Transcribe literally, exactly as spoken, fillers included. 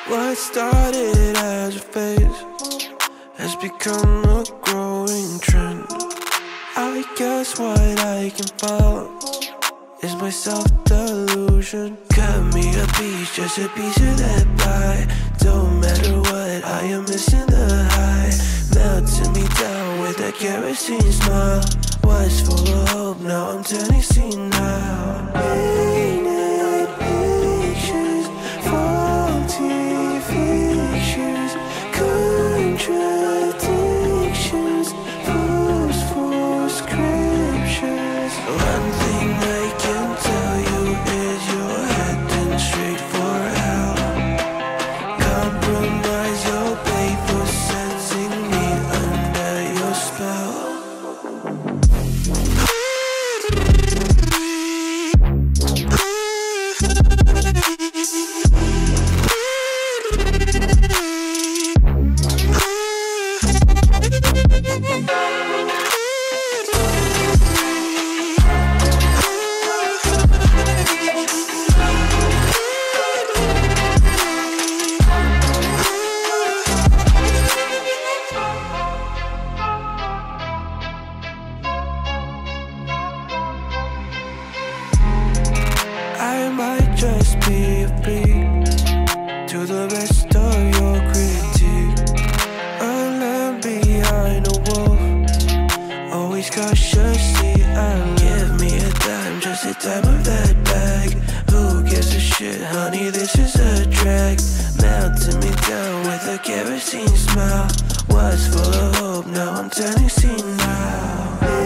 What started as a phase has become a growing trend. I guess what I can follow is my self-delusion. Cut me a piece, just a piece of that pie. Don't matter what, I am missing the high. Melting me down with that kerosene smile. Was full of hope, now I'm turning senile. Painted pictures, faulty features, contradictions, false for scriptures. One thing I can tell you is you're heading straight for hell. Compromise your pay for sensing me under your spell. I might just be a freak to the rest of your critique. A lamb behind a wolf, always cautiously alert. Give me a dime, just a dime of that bag. Who gives a shit, honey, this is a drag. Melting me down with a kerosene smile. Was full of hope, now I'm turning senile.